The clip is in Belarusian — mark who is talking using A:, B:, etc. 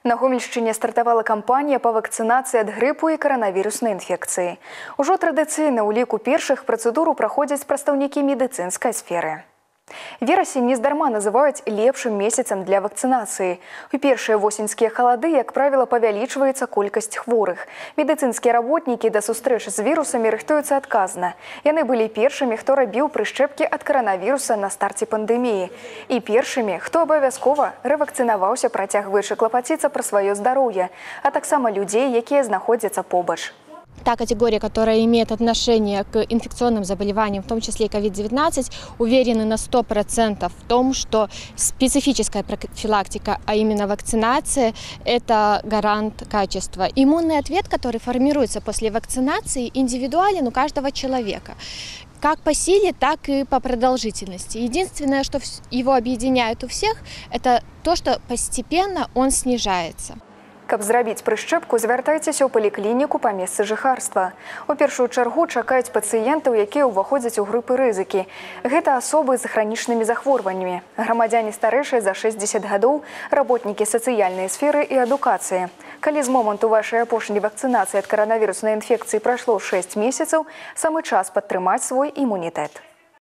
A: На Гомельшчыне стартавала кампанія па вакцынацыі ад грыпу і каранавіруснай інфекцыі. Ужо традыцыйна ў ліку першых працэдуру праходзяць прадстаўнікі медыцынскай сферы. Верасень нездарма называюць лепшым месяцам для вакцынацыі. У першыя восеньскія халады, як правіла, павялічваецца колькасць хворых. Медыцынскія работнікі да сустрэчы з вірусамі рыхтуюцца адказна. Яны былі першымі, хто рабіў прышчэпкі ад каранавіруса на старце пандэміі. І першымі, хто абавязкова рэвакцынаваўся, працягваючы клапаціцца пра сваё здароўе, а таксама людзей, якія знаходзяцца побач.
B: Та категория, которая имеет отношение к инфекционным заболеваниям, в том числе и COVID-19, уверены на 100% в том, что специфическая профилактика, а именно вакцинация, это гарант качества. Иммунный ответ, который формируется после вакцинации, индивидуален у каждого человека. Как по силе, так и по продолжительности. Единственное, что его объединяет у всех, это то, что постепенно он снижается.
A: Каб зрабіць прышчэпку, звяртайцеся ў паліклініку па месцы жыхарства. У першую чаргу чакаюць пацыентаў, якія ўваходзяць у групы рызыкі. Гэта асобы з хранічнымі захворваннямі, грамадзяне старэйшыя за 60 гадоў, работнікі сацыяльнай сферы і адукацыі. Калі з моманту вашай апошняй вакцынацыі ад каранавіруснай інфекцыі прайшло 6 месяцаў, самы час падтрымаць свой імунітэт.